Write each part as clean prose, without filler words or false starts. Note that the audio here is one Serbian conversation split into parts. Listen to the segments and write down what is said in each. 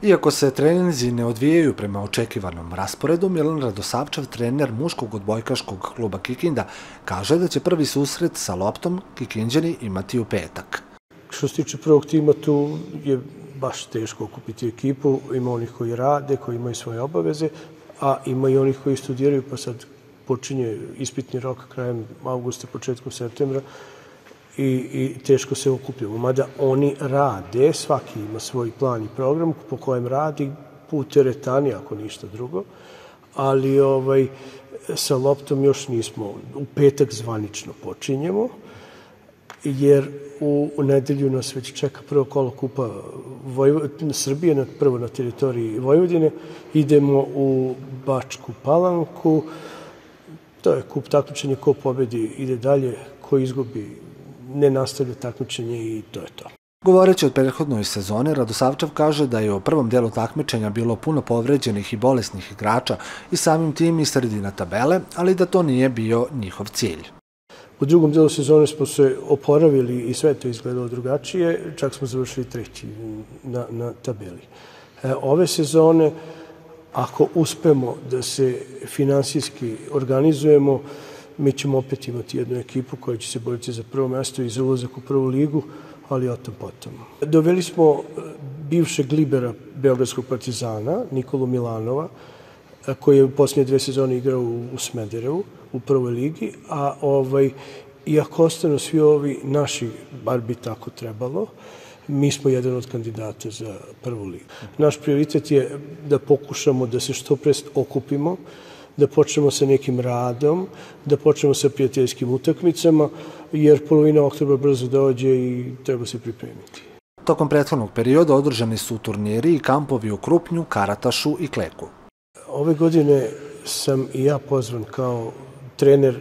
Iako se treninzi ne odvijaju prema očekivanom rasporedu, Milan Radosavčev, trener muškog odbojkaškog kluba Kikinda, kaže da će prvi susret sa loptom Kikinđani imati u petak. Što se tiče prvog tima, tu je baš teško okupiti ekipu. Ima onih koji rade, koji imaju svoje obaveze, a ima i onih koji studiraju, pa sad počinje ispitni rok krajem avgusta, početkom septembra i teško se okupljamo. Mada oni rade, svaki ima svoj plan i program po kojem radi put teretani, ako ništa drugo, ali sa loptom još nismo. U petak zvanično počinjemo, jer u nedelju nas već čeka prvo kolo Kupa Srbije, prvo na teritoriji Vojvodine. Idemo u Bačku Palanku, to je kup takmičenje, ko pobedi ide dalje, ko izgubi ne nastavlja takmičenje i to je to. Govoreći o prethodnoj sezoni, Radosavčev kaže da je u prvom delu takmičenja bilo puno povređenih i bolesnih igrača i samim tim i sredina tabele, ali da to nije bio njihov cilj. U drugom delu sezone smo se oporavili i sve to izgledalo drugačije, čak smo završili treći na tabeli. Ove sezone, ako uspemo da se finansijski organizujemo, mi ćemo opet imati jednu ekipu koja će se boriti za prvo mesto i za ulazak u prvu ligu, ali o tom potom. Doveli smo bivšeg libera Beogradskog Partizana, Nikolu Milanova, koji je u posljednje 2 sezone igrao u Smederevu, u prvoj ligi, a iako ostanu svi ovi naši, bar bi tako trebalo, mi smo jedan od kandidata za prvu ligu. Naš prioritet je da pokušamo da se što pre okupimo, da počnemo sa nekim radom, da počnemo sa prijateljskim utakmicama, jer polovina oktobra brzo dođe i treba se pripremiti. Tokom prethodnog perioda održani su turniri i kampovi u Krupnju, Karatašu i Kleku. Ove godine sam i ja pozvan kao trener.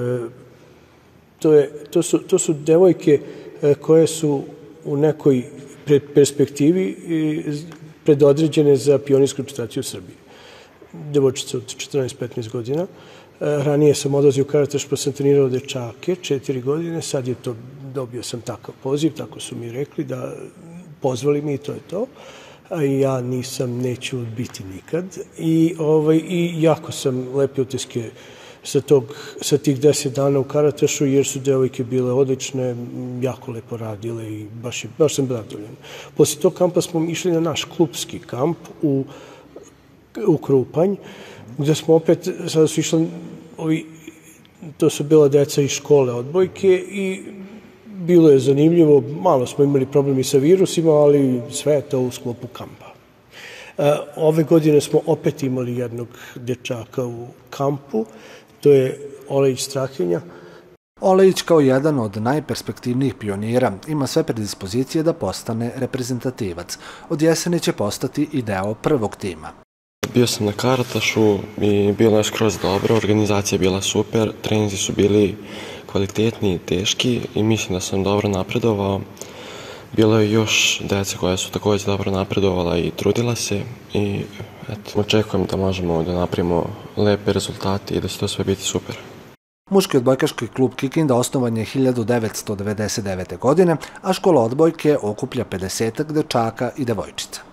To su devojke koje su u nekoj perspektivi predodređene za pionirsku reprezentaciju Srbije. Devojčica od 14-15 godina. Ranije sam odlazio u Karataš pa sam trenirao dečake 4 godine, sad je to, dobio sam takav poziv, tako su mi rekli, da pozvali mi i to je to. A ja neću biti nikad. I jako sam lepe utiske sa tih 10 dana u Karatašu, jer su devojke bile odlične, jako lepo radile i baš sam zadovoljan. Posle tog kampa smo išli na naš klubski kamp u Krupanj, gde smo opet, sada su išli, to su bila deca iz škole odbojke i bilo je zanimljivo, malo smo imali problemi sa virusima, ali sve je to u sklopu kampa. Ove godine smo opet imali jednog dečaka u kampu, to je Olejić Strahinja. Olejić kao jedan od najperspektivnijih pionira ima sve predispozicije da postane reprezentativac. Od jeseni će postati i deo prvog tima. Bio sam na Karatašu i bilo je skroz dobro, organizacija je bila super, treninzi su bili kvalitetni i teški i mislim da sam dobro napredovao. Bilo je još dece koja su također dobro napredovala i trudila se i očekujem da možemo da napravimo lepe rezultate i da će to sve biti super. Muški odbojkaški klub Kikinda osnovan je 1999. godine, a škola odbojke okuplja 50-ak dečaka i devojčica.